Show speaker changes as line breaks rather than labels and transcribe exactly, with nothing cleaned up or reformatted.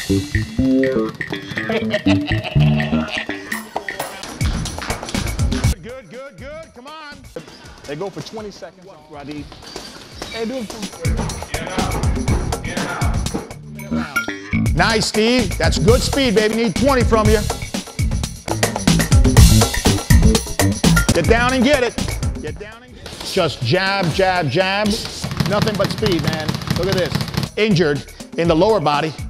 Good, good, good. Come on. They go for twenty seconds. Roddy. Hey, do it for Get out. Get out. Nice, Steve. That's good speed, baby. Need twenty from you. Get down and get it. Get down and get it. Just jab, jab, jab. Nothing but speed, man. Look at this. Injured in the lower body.